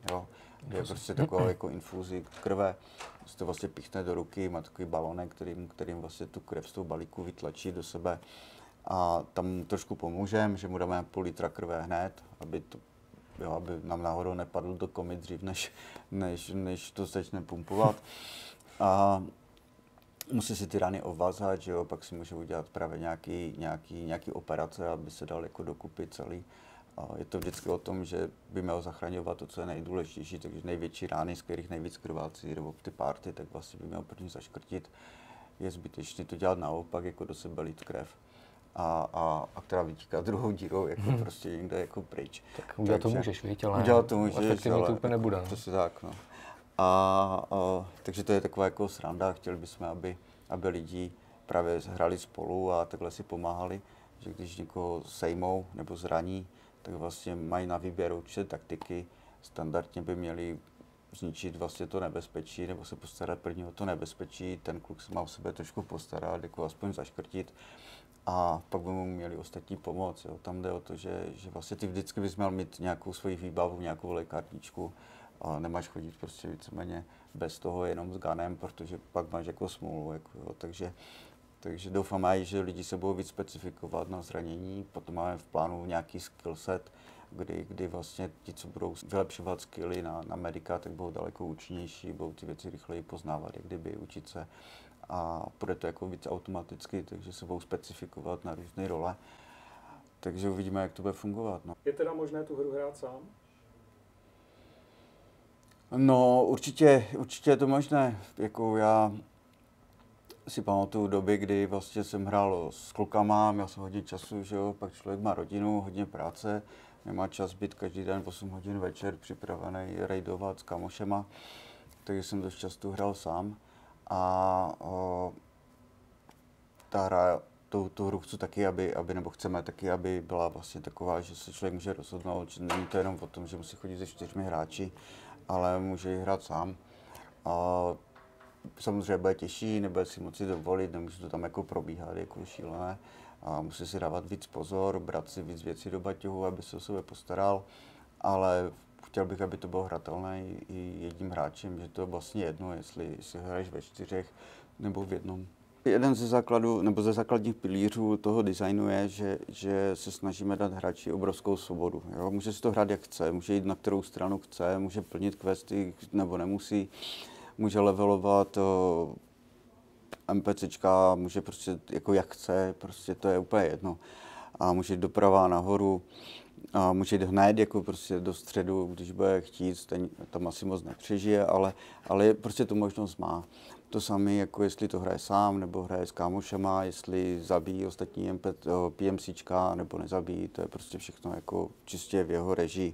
Speaker 2: Jo. Je prostě taková jako infúzi krve, se to vlastně píchne do ruky, má takový balonek, kterým, kterým vlastně tu krev z toho balíku vytlačí do sebe. A tam mu trošku pomůžeme, že mu dáme půl litra krve hned, aby, to, jo, aby nám náhodou nepadl do komy dřív, než, než, než to začne pumpovat. A musí si ty rany ovazat, že jo, pak si může udělat právě nějaký, nějaký, nějaký operace, aby se dal jako dokupy celý. A je to vždycky o tom, že by měl zachraňovat to, co je nejdůležitější, takže největší rány, z kterých nejvíc krvácí, nebo ty párty, tak vlastně by měl první zaškrtit. Je zbytečné to dělat naopak, jako do sebe lít krev. A, a, a která vytíká druhou dírou, jako hmm. prostě někde jako pryč.
Speaker 1: Tak udělat to můžeš, víš, ale
Speaker 2: udělat to můžeš,
Speaker 1: efektivně to úplně nebude.
Speaker 2: To si tak, no. A, a, takže to je taková jako sranda, chtěli bychom, aby, aby lidi právě hráli spolu a takhle si pomáhali, že když někoho sejmou nebo zraní, tak vlastně mají na výběr určité taktiky. Standardně by měli zničit vlastně to nebezpečí nebo se postarat první o to nebezpečí. Ten kluk se má o sebe trošku postarat, jako aspoň zaškrtit. A pak by mu měli ostatní pomoc. Jo. Tam jde o to, že, že vlastně ty vždycky bys měl mít nějakou svoji výbavu, nějakou lékárničku a nemáš chodit prostě víceméně bez toho jenom s ganem, protože pak máš jako smůlu. Jako, jo. Takže, takže doufám aj, že lidi se budou víc specifikovat na zranění. Potom máme v plánu nějaký skillset, kdy, kdy vlastně ti, co budou vylepšovat skilly na, na medika, tak budou daleko účinnější, budou ty věci rychleji poznávat, jak kdyby učit se. A bude to jako víc automaticky, takže se budou specifikovat na různé role. Takže uvidíme, jak to bude fungovat. No.
Speaker 3: Je teda možné tu hru hrát sám?
Speaker 2: No, určitě, určitě je to možné. Jako já si pamatuju doby, kdy vlastně jsem hrál s klukama, měl jsem hodně času, že jo, pak člověk má rodinu, hodně práce, nemá čas být každý den osm hodin večer připravený raidovat s kamošema, takže jsem dost často hrál sám. A o, ta hra, tu, tu hru chci taky, aby, aby, nebo chceme taky, aby byla vlastně taková, že se člověk může rozhodnout, že není to jenom o tom, že musí chodit se čtyřmi hráči, ale může ji hrát sám. A samozřejmě bude těžší, nebude si moci dovolit, nemůže to tam jako probíhat jako šílené. A musí si dávat víc pozor, brát si víc věcí do baťohu, aby se o sebe postaral, ale chtěl bych, aby to bylo hratelné i jedním hráčem, že to je vlastně jedno, jestli si hraješ ve čtyřech nebo v jednom. Jeden ze základů, nebo ze základních pilířů toho designu je, že, že se snažíme dát hráči obrovskou svobodu. Jo? Může si to hrát jak chce, může jít na kterou stranu chce, může plnit questy nebo nemusí, může levelovat NPCčka, může prostě jako jak chce, prostě to je úplně jedno. A může jít doprava nahoru, a může jít hned jako prostě do středu, když bude chtít, ten, tam asi moc nepřežije, ale, ale prostě tu možnost má. To samé, jako jestli to hraje sám, nebo hraje s kámošema, jestli zabíjí ostatní PMCčka, nebo nezabíjí, to je prostě všechno jako čistě v jeho režii.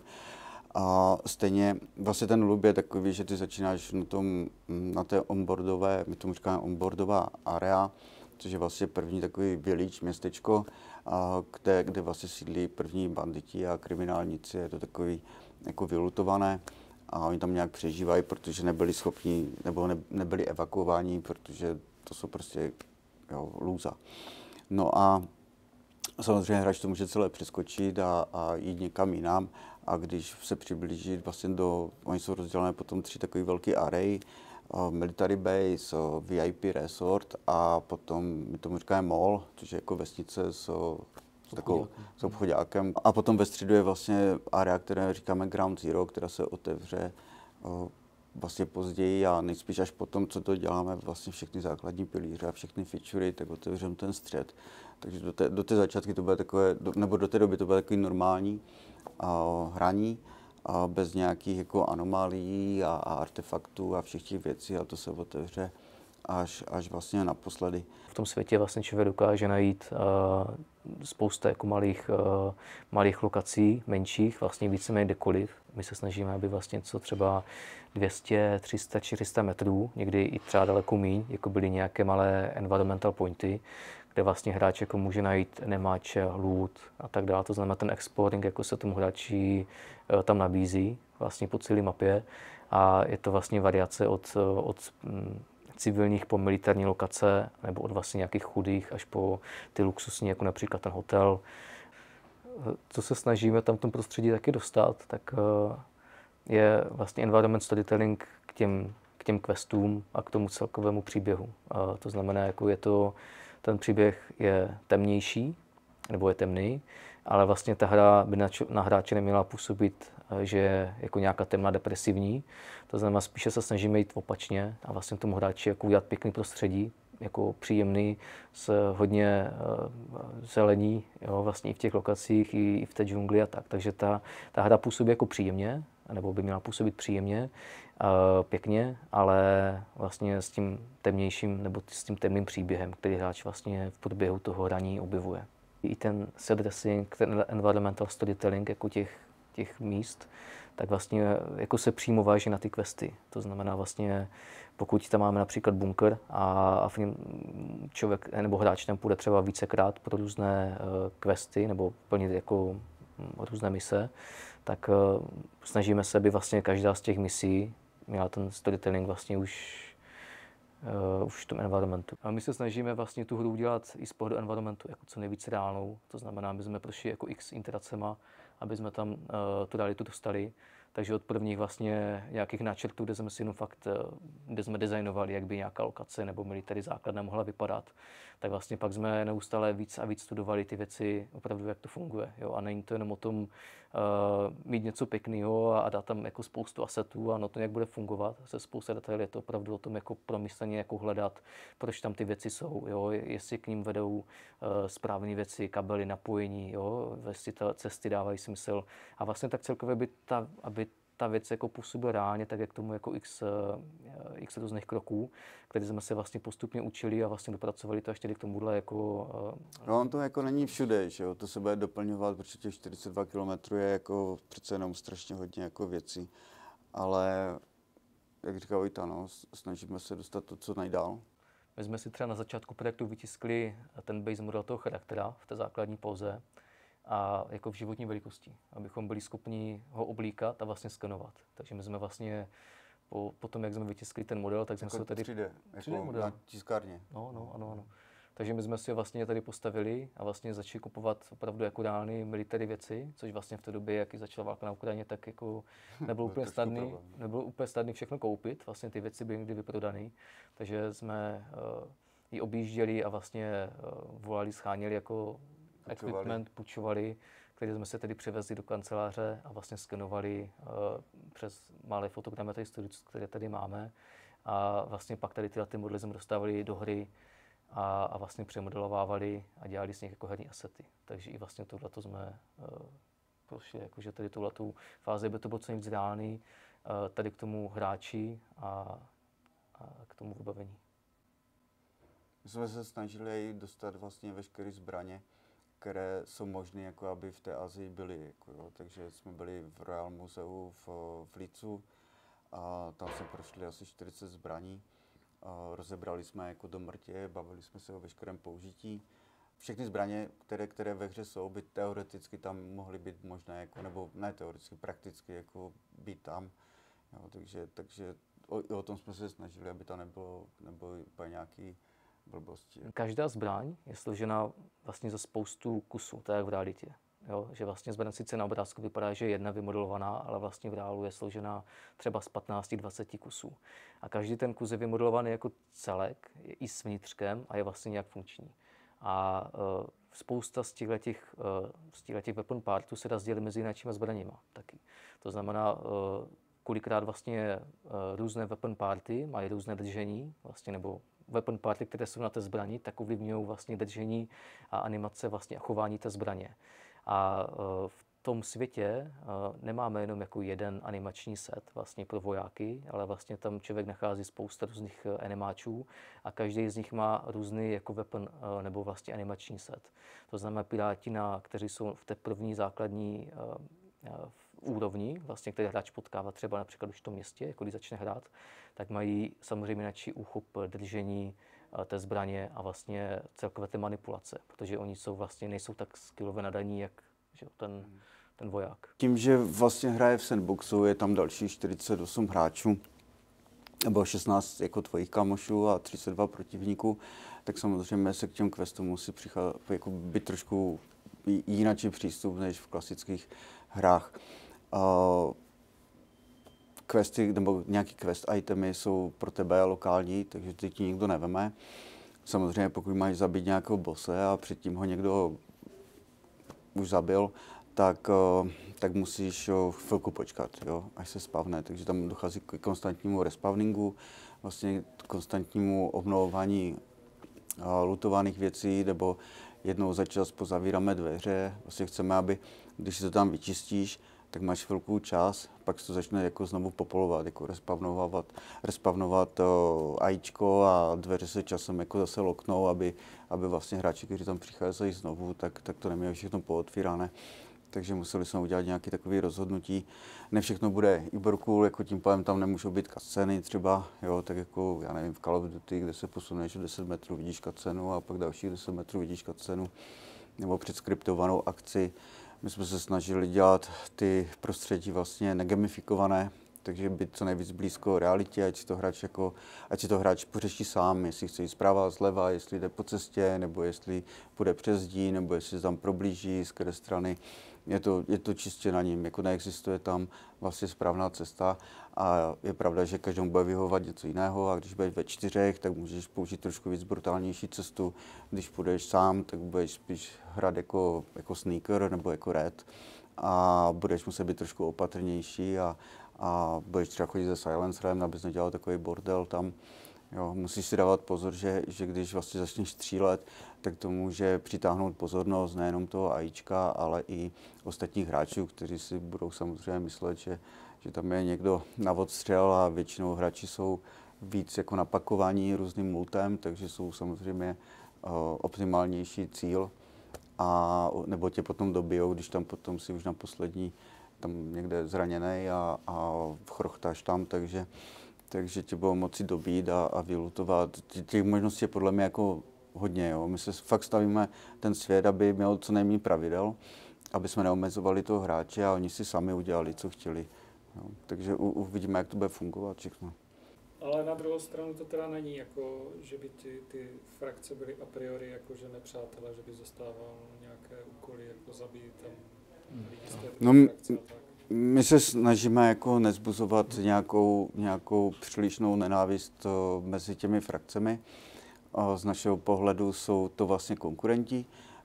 Speaker 2: A stejně vlastně ten loop je takový, že ty začínáš na, tom, na té onboardové, my tomu říkáme onboardová area, což je vlastně první takový village, městečko, a kde, kde vlastně sídlí první banditi a kriminálníci, je to takový jako vylutované a oni tam nějak přežívají, protože nebyli schopni, nebo ne, nebyli evakuováni, protože to jsou prostě jo, lůza. No a samozřejmě hráč to může celé přeskočit a, a jít někam jinam a když se přiblíží vlastně do, oni jsou rozdělené potom tři takový velký array, uh, military base, uh, V I P resort a potom my tomu říkáme mall, což je jako vesnice s, s, takovou, s obchodákem. A potom ve středu je vlastně area, které říkáme Ground Zero, která se otevře uh, vlastně později a nejspíš až potom, co to děláme, vlastně všechny základní pilíře a všechny featurey, tak otevřeme ten střed. Takže do té, do té začátky to bude takové, do, nebo do té doby to bude takový normální uh, hraní, uh, bez nějakých jako anomálií a, a artefaktů a všech těch věcí a to se otevře až, až vlastně naposledy.
Speaker 1: V tom světě vlastně člověk dokáže najít uh, spousta jako malých, uh, malých lokací, menších, vlastně víceméně kdekoliv. My se snažíme, aby vlastně něco třeba dvě stě, tři sta, čtyři sta metrů, někdy i třeba daleko míň, jako byly nějaké malé environmental pointy, kde vlastně hráč jako může najít nemáče, loot a tak dále. To znamená ten exploring, jako se tomu hráči uh, tam nabízí vlastně po celé mapě a je to vlastně variace od, od um, civilních po militární lokace, nebo od vlastně nějakých chudých až po ty luxusní, jako například ten hotel. Co se snažíme tam v tom prostředí taky dostat, tak je vlastně environment storytelling k těm, k těm questům a k tomu celkovému příběhu. A to znamená, jako je to, ten příběh je temnější, nebo je temný, ale vlastně ta hra by na, na hráče neměla působit, že je jako nějaká temná depresivní. To znamená, spíše se snažíme jít opačně a vlastně tomu hráči jako udělat pěkný prostředí, jako příjemný, s hodně uh, zelení, jo, vlastně i v těch lokacích, i, i v té džungli a tak. Takže ta, ta hra působí jako příjemně, nebo by měla působit příjemně, uh, pěkně, ale vlastně s tím temnějším, nebo s tím temným příběhem, který hráč vlastně v průběhu toho hraní objevuje. I ten set dressing, ten environmental storytelling jako těch, těch míst, tak vlastně jako se přímo váží na ty questy. To znamená vlastně, pokud tam máme například bunkr a, a v něm člověk nebo hráč tam půjde třeba vícekrát pro různé uh, questy nebo plnit jako um, různé mise, tak uh, snažíme se, aby vlastně každá z těch misí měla ten storytelling vlastně už Uh, už v tom environmentu. A my se snažíme vlastně tu hru udělat i z pohledu environmentu jako co nejvíc reálnou. To znamená, aby jsme prošli jako x interacema, aby jsme tam uh, tu realitu dostali. Takže od prvních vlastně nějakých náčrtů, kde jsme si jenom fakt, kde jsme designovali, jak by nějaká lokace nebo military základna mohla vypadat, tak vlastně pak jsme neustále víc a víc studovali ty věci, opravdu jak to funguje. Jo? A není to jenom o tom uh, mít něco pěkného a, a dát tam jako spoustu asetů a na to, jak bude fungovat. Se spousta detailů je to opravdu o tom jako promysleně, jako hledat, proč tam ty věci jsou, jo? Jestli k ním vedou uh, správné věci, kabely, napojení, jo? Jestli ta cesty dávají smysl. A vlastně tak celkově by ta, aby ta věc jako působila reálně, tak jak tomu jako x, x různých kroků, které jsme se vlastně postupně učili a vlastně dopracovali to až tedy k tomuhle jako...
Speaker 2: No on to jako není všude, že jo, to se bude doplňovat, protože těch čtyřicet dva kilometrů je jako přece jenom strašně hodně jako věcí, ale jak říkal Vojta, no, snažíme se dostat to co nejdál.
Speaker 1: My jsme si třeba na začátku projektu vytiskli ten base model toho charaktera v té základní póze, a jako v životní velikosti, abychom byli schopni ho oblíkat a vlastně skenovat. Takže my jsme vlastně po, po tom, jak jsme vytiskli ten model, tak jsme
Speaker 2: jako
Speaker 1: se tady...
Speaker 2: tři dé, jako na tiskárně.
Speaker 1: No, no, ano, ano. Takže my jsme si vlastně tady postavili a vlastně začali kupovat opravdu jako reální military věci, což vlastně v té době, jak začala válka na Ukrajině, tak jako nebylo úplně snadný, nebylo úplně snadný všechno koupit. Vlastně ty věci byly někdy vyprodané. Takže jsme uh, ji objížděli a vlastně uh, volali, scháněli jako equipment, půjčovali, který jsme se tedy přivezli do kanceláře a vlastně skenovali uh, přes malé fotogrammetry studios, které tady máme. A vlastně pak tady tyhle ty modely jsme dostávali do hry a, a vlastně přemodelovávali a dělali z nich jako herní asety. Takže i vlastně tohleto jsme uh, prošli, jakože tady tuhletu fázi by to bylo co nejvíc reálný, uh, tady k tomu hráči a, a k tomu vybavení.
Speaker 2: My jsme se snažili dostat vlastně veškeré zbraně, které jsou možné, jako aby v té Asii byly. Jako jo. Takže jsme byli v Royal Muzeu v, v Lícu a tam jsme prošli asi čtyřicet zbraní. A rozebrali jsme jako do mrtě, bavili jsme se o veškerém použití. Všechny zbraně, které, které ve hře jsou, by teoreticky tam mohly být možné, jako, nebo ne teoreticky, prakticky jako být tam. Jo, takže takže o, o tom jsme se snažili, aby to nebylo, nebylo úplně nějaký blbosti.
Speaker 1: Každá zbraň je složena vlastně ze spoustu kusů, tak jak v realitě. Jo? Že vlastně zbraň sice na obrázku vypadá, že je jedna vymodelovaná, ale vlastně v reálu je složena třeba z patnáct dvacet kusů. A každý ten kus je vymodelovaný jako celek, je i s vnitřkem a je vlastně nějak funkční. A uh, spousta z těchto uh, weapon partů se dá sdělit mezi jináčíma zbraněma taky. To znamená, uh, kolikrát vlastně uh, různé weapon party mají různé držení, vlastně, nebo weapon party, které jsou na té zbrani, tak ovlivňují vlastně držení a animace vlastně a chování té zbraně. A uh, v tom světě uh, nemáme jenom jako jeden animační set vlastně pro vojáky, ale vlastně tam člověk nachází spousta různých uh, animáčů a každý z nich má různý jako weapon uh, nebo vlastně animační set. To znamená piráti, na, kteří jsou v té první základní uh, uh, úrovni, vlastně, který hráč potkává třeba například už v tom městě, jako když začne hrát, tak mají samozřejmě načí úchop držení uh, té zbraně a vlastně celkové té manipulace, protože oni jsou vlastně, nejsou tak skillové nadaní, jak že ten, hmm. ten voják.
Speaker 2: Tím, že vlastně hraje v sandboxu, je tam další čtyřicet osm hráčů, nebo šestnáct jako tvojich kamošů a třicet dva protivníků, tak samozřejmě se k těm questům musí přicházet, jako být trošku jináčí přístup než v klasických hrách. Uh, questy nebo nějaký quest itemy jsou pro tebe lokální, takže ty ti nikdo neveme. Samozřejmě pokud máš zabít nějakého bose a předtím ho někdo už zabil, tak, tak musíš chvilku počkat, jo, až se spavne. Takže tam dochází k konstantnímu respawningu, vlastně konstantnímu obnovování lootovaných věcí, nebo jednou za čas pozavíráme dveře. Vlastně chceme, aby když si to tam vyčistíš, tak máš chvilku čas, pak se to začne jako znovu popolovat, jako respavnovat, respavnovat ajíčko a dveře se časem jako zase loknou, aby, aby vlastně hráči, kteří tam přicházejí znovu, tak, tak to neměli všechno pootvírané. Takže museli jsme udělat nějaké takové rozhodnutí. Ne všechno bude Ubercool, jako tím pádem tam nemůžou být cutscény třeba, jo, tak jako, já nevím, v Call of Duty, kde se posuneš o deset metrů, vidíš cutscénu a pak dalších deset metrů vidíš cutscénu, nebo předskriptovanou akci. My jsme se snažili dělat ty prostředí vlastně negamifikované, takže být co nejvíc blízko realitě, ať si to hráč, jako, ať si to hráč pořeší sám, jestli chce jít zprava, zleva, jestli jde po cestě, nebo jestli půjde přes zdí, nebo jestli se tam problíží, z které strany. Je to, je to čistě na ním, jako neexistuje tam vlastně správná cesta a je pravda, že každému bude vyhovovat něco jiného a když budeš ve čtyřech, tak můžeš použít trošku víc brutálnější cestu. Když půjdeš sám, tak budeš spíš hrát jako, jako sneaker nebo jako red a budeš muset být trošku opatrnější a, a budeš třeba chodit se silencerem, abys nedělal takový bordel tam. Jo, musíš si dávat pozor, že, že když vlastně začneš střílet, tak to může přitáhnout pozornost nejenom toho ajíčka, ale i ostatních hráčů, kteří si budou samozřejmě myslet, že, že tam je někdo na odstřel a většinou hráči jsou víc jako napakovaní různým multem, takže jsou samozřejmě uh, optimálnější cíl a nebo tě potom dobijou, když tam potom si už na poslední tam někde zraněnej a, a chrochtáš tam, takže takže tě budou moci dobít a, a vylutovat. Těch možností je podle mě jako hodně. Jo. My se fakt stavíme ten svět, aby měl co nejméně pravidel, aby jsme neomezovali toho hráče a oni si sami udělali, co chtěli. Jo. Takže u, uvidíme, jak to bude fungovat všechno.
Speaker 3: Ale na druhou stranu to teda není jako, že by ty, ty frakce byly a priori jako, že nepřátelé, že by zastával nějaké úkoly, jako zabít tam lidi z té
Speaker 2: no,
Speaker 3: frakce a tak.
Speaker 2: My se snažíme jako nezbuzovat nějakou, nějakou přílišnou nenávist mezi těmi frakcemi. Z našeho pohledu jsou to vlastně konkurenti.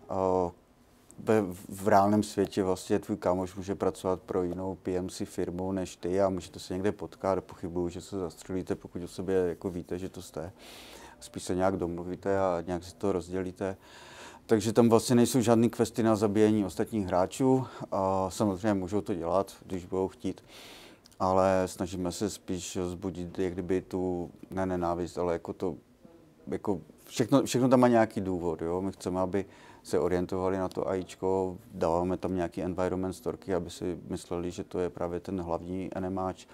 Speaker 2: V reálném světě vlastně tvůj kámoš může pracovat pro jinou P M C firmu než ty a můžete se někde potkat. Pochybuju, že se zastřelíte, pokud o sobě jako víte, že to jste. Spíš se nějak domluvíte a nějak si to rozdělíte. Takže tam vlastně nejsou žádné questy na zabíjení ostatních hráčů. A samozřejmě můžou to dělat, když budou chtít. Ale snažíme se spíš vzbudit jak kdyby tu ne nenávist, ale jako to, jako všechno, všechno tam má nějaký důvod. Jo? My chceme, aby se orientovali na to ajíčko, dáváme tam nějaký environment storky, aby si mysleli, že to je právě ten hlavní enemáč.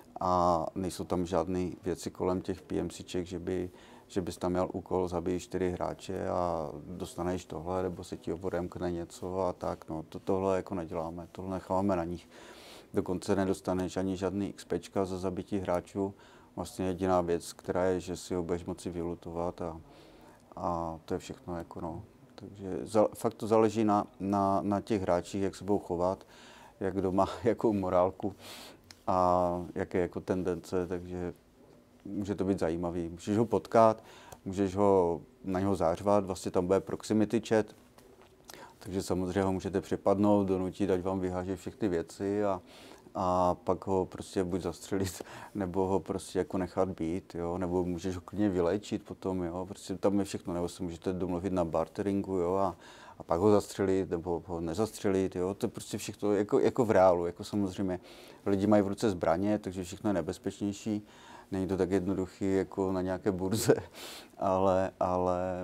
Speaker 2: A nejsou tam žádné věci kolem těch PMCček, že by že bys tam měl úkol zabít čtyři hráče a dostaneš tohle, nebo se ti odemkne něco a tak. No, to, tohle jako neděláme, tohle necháváme na nich. Dokonce nedostaneš ani žádný XPčka za zabití hráčů. Vlastně jediná věc, která je, že si ho budeš moci vylutovat a, a to je všechno. Jako no. Takže za, fakt to záleží na, na, na těch hráčích, jak se budou chovat, jak kdo má jakou morálku a jaké jako tendence, takže může to být zajímavý. Můžeš ho potkat, můžeš ho na něho zářvat, vlastně tam bude proximity chat, takže samozřejmě ho můžete přepadnout, donutit, ať vám vyháže všechny věci a, a pak ho prostě buď zastřelit, nebo ho prostě jako nechat být, jo, nebo můžeš ho klidně vylečit potom, jo, prostě tam je všechno, nebo se můžete domluvit na barteringu, jo, a, a pak ho zastřelit, nebo ho nezastřelit, jo, to je prostě všechno jako, jako v reálu, jako samozřejmě lidi mají v ruce zbraně, takže všechno je nebezpečnější. Není to tak jednoduchý jako na nějaké burze, ale, ale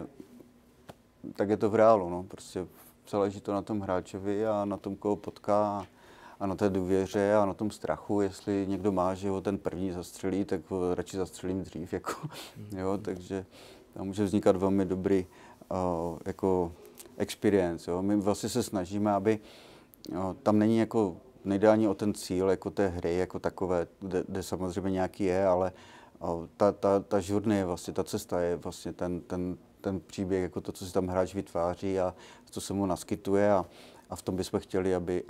Speaker 2: tak je to v reálu. No. Prostě záleží to na tom hráčovi a na tom, koho potká a na té důvěře a na tom strachu. Jestli někdo má, že ho ten první zastřelí, tak ho radši zastřelím dřív. Jako, jo, takže tam může vznikat velmi dobrý uh, jako experience. Jo. My vlastně se snažíme, aby uh, tam není jako nejde ani o ten cíl jako té hry jako takové, kde, kde samozřejmě nějaký je, ale ta, ta, ta journey je vlastně, ta cesta je vlastně ten, ten, ten příběh, jako to, co si tam hráč vytváří a co se mu naskytuje a, a v tom bychom chtěli, aby, aby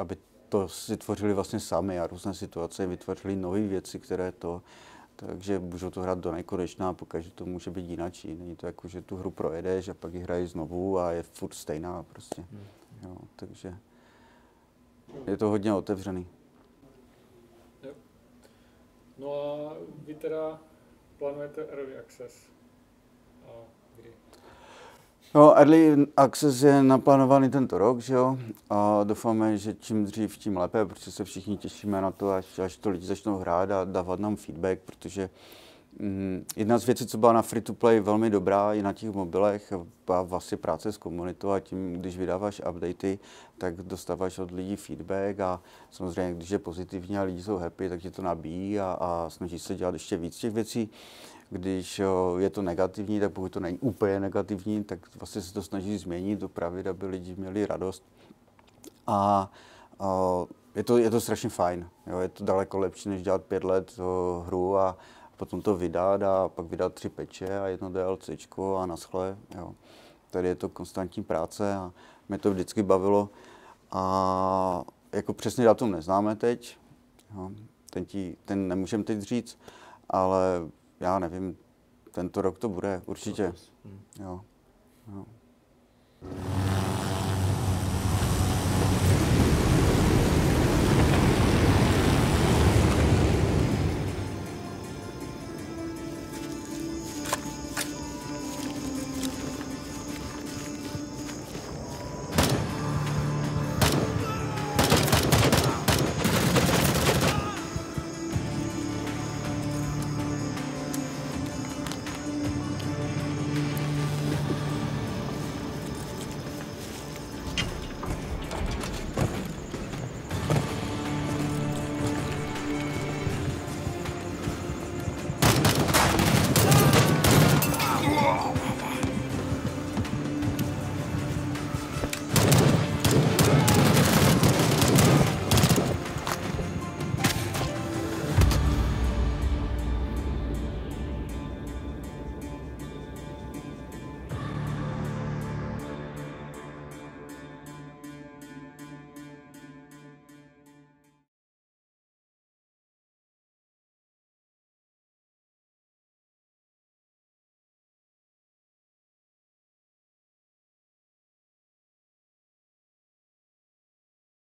Speaker 2: to si tvořili vlastně sami a různé situace vytvořili nové věci, které to, takže můžou to hrát do nekonečna a pokaždé to může být jinačí. Není to jako, že tu hru projedeš a pak ji hrají znovu a je furt stejná prostě. Jo, takže je to hodně otevřený.
Speaker 3: Jo. No a vy teda plánujete Early Access a kdy?
Speaker 2: No, Early Access je naplánovaný tento rok, že jo? A doufáme, že čím dřív, tím lépe, protože se všichni těšíme na to, až, až to lidi začnou hrát a dávat nám feedback, protože mm, jedna z věcí, co byla na free-to-play velmi dobrá i na těch mobilech, byla vlastně práce s komunitou a tím, když vydáváš updaty, tak dostáváš od lidí feedback a samozřejmě, když je pozitivní a lidi jsou happy, tak ti to nabíjí a, a snaží se dělat ještě víc těch věcí. Když je to negativní, tak pokud to není úplně negativní, tak vlastně se to snaží změnit, dopravit, aby lidi měli radost. A, a je, to, je to strašně fajn. Jo? Je to daleko lepší, než dělat pět let hru a potom to vydat a pak vydat tři peče a jedno DLCčko a naschle. Jo? Tady je to konstantní práce a mě to vždycky bavilo. A jako přesně datum neznáme teď, jo? Ten, tí, ten nemůžeme teď říct, ale já nevím, tento rok to bude, určitě. Jo. Jo.